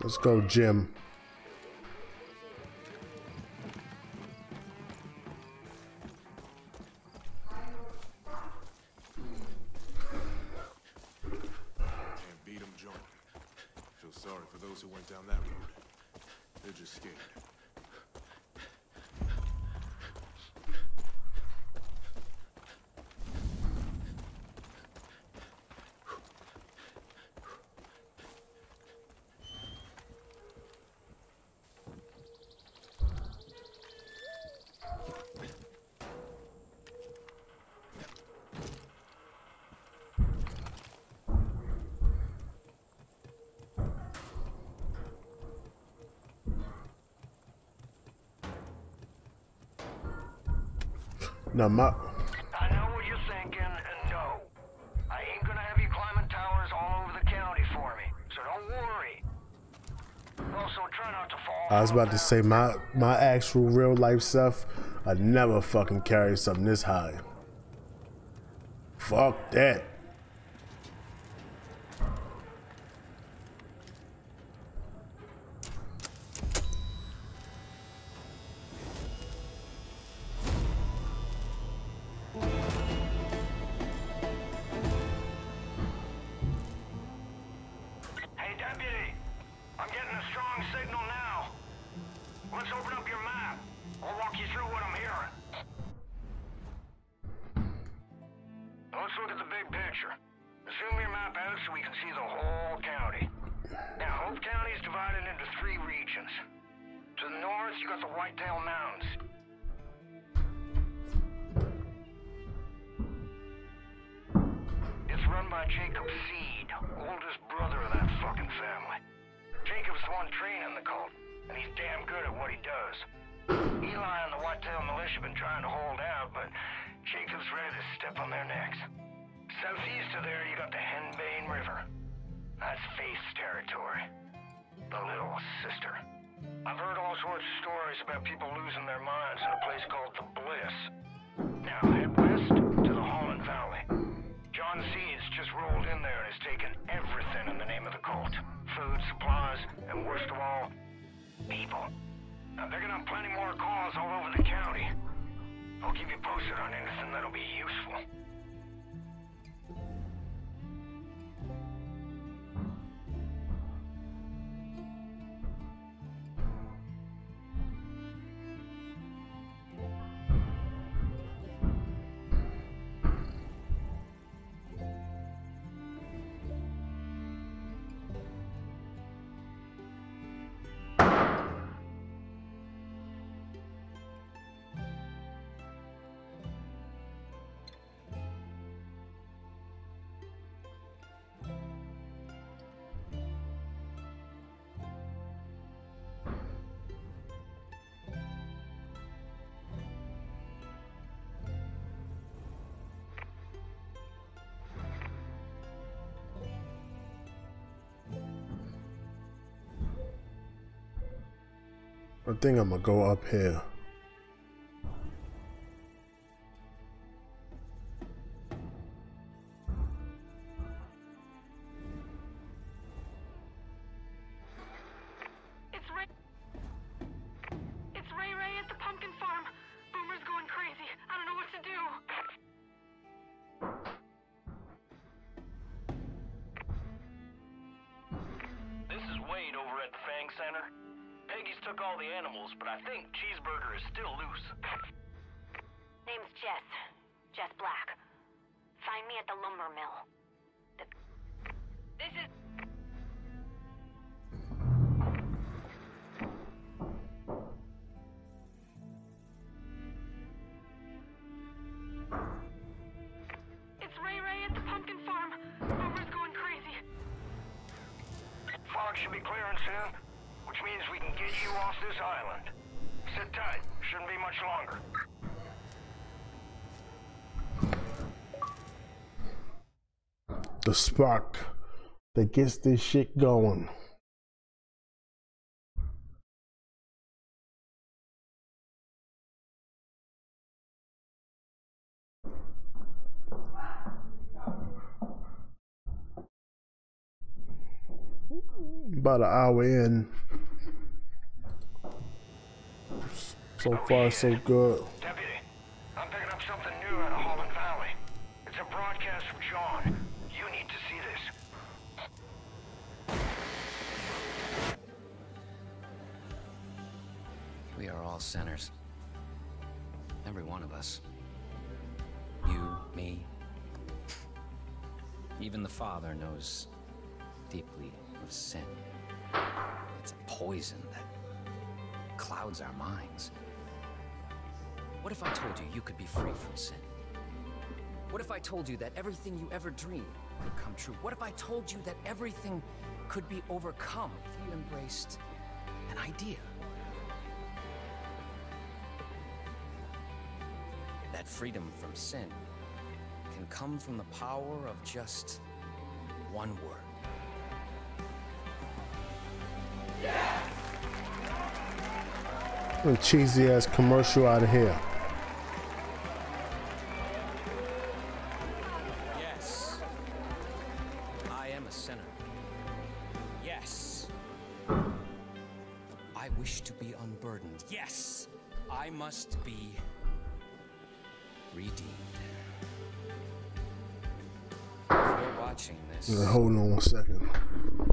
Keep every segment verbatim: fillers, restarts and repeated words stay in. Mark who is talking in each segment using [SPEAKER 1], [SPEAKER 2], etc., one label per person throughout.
[SPEAKER 1] Let's go, Jim.
[SPEAKER 2] Can't beat 'em, John. Feel sorry for those who went down that road. They're just scared.
[SPEAKER 1] No, my.
[SPEAKER 3] I know what you're thinking, and no. I ain't gonna have you climbing towers all over the county for me, so don't worry. Also, try not to fall.
[SPEAKER 1] I was about to say my my actual real life stuff. I never fucking carry something this high. Fuck that.
[SPEAKER 3] Hey, deputy. I'm getting a strong signal now. Let's open up your map. I'll walk you through what I'm hearing. Let's look at the big picture. Zoom your map out so we can see the whole county. Now, Hope County is divided into three regions. To the north, you got the Whitetail Mountains. It's run by Jacob Seed, oldest brother of that fucking family. Jacob's the one training the cult, and he's damn good at what he does. Eli and the Whitetail Militia have been trying to hold out, but Jacob's ready to step on their necks. Southeast of there, you got the Henbane River. That's Faith's territory. The Little Sister. I've heard all sorts of stories about people losing their minds in a place called the Bliss. Now head west to the Holland Valley. John Seeds just rolled in there and has taken everything in the name of the cult. Food, supplies, and worst of all, people. Now they're gonna have plenty more calls all over the county. I'll keep you posted on anything that'll be useful.
[SPEAKER 1] I think I'm gonna go up here.
[SPEAKER 4] It's Ray. It's Ray Ray at the pumpkin farm. Boomer's going crazy. I don't know what to do.
[SPEAKER 3] This is Wade over at the Fang Center. Peggy's took all the animals, but I think Cheeseburger is still loose.
[SPEAKER 4] Name's Jess. Jess Black. Find me at the lumber mill. The... This is... It's Ray Ray at the pumpkin farm. Boomer's going crazy.
[SPEAKER 3] Fog should be clearing soon, which means we can get you off this island. Sit tight. Shouldn't be much longer.
[SPEAKER 1] The spark that gets this shit going. about an hour in. So far, so good.
[SPEAKER 3] Deputy, I'm picking up something new out of Holland Valley. It's a broadcast from John. You need to see this.
[SPEAKER 5] We are all sinners. Every one of us. You, me. Even the Father knows deeply of sin. It's a poison that clouds our minds. What if I told you you could be free from sin? What if I told you that everything you ever dreamed would come true? What if I told you that everything could be overcome if you embraced an idea? That freedom from sin can come from the power of just one word.
[SPEAKER 1] A cheesy ass commercial out of here.
[SPEAKER 5] Yes, I am a sinner. Yes, I wish to be unburdened. Yes, I must be redeemed. If you're watching this,
[SPEAKER 1] Hold on one second.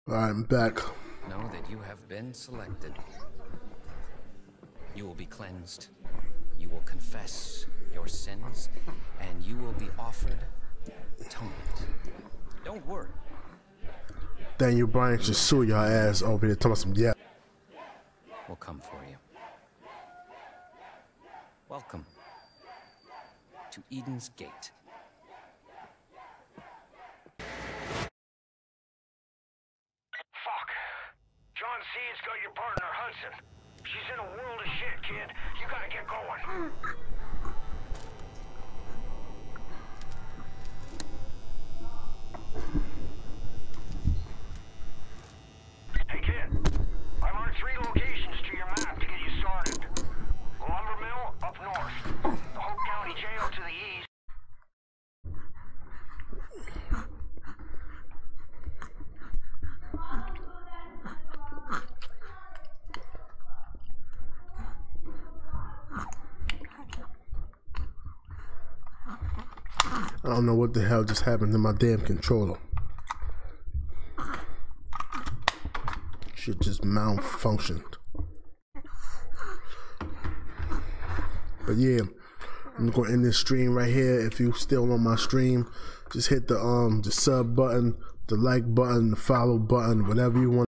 [SPEAKER 1] Alright, I'm back.
[SPEAKER 5] Know that you have been selected. You will be cleansed. You will confess your sins, and you will be offered atonement. Don't worry.
[SPEAKER 1] Daniel Bryan should sue your ass over here talking some yeah.
[SPEAKER 5] We'll come for you. Welcome to Eden's Gate.
[SPEAKER 3] Fuck. John C's got your partner, Hudson. She's in a world of shit, kid. You gotta get going. Hey, kid. I marked three locations to your map to get you started. The lumber mill up north. The Hope County Jail to the east.
[SPEAKER 1] I don't know what the hell just happened to my damn controller. Shit just malfunctioned. But yeah, I'm gonna end this stream right here. If you still on my stream, just hit the um the sub button, the like button, the follow button, whatever you want.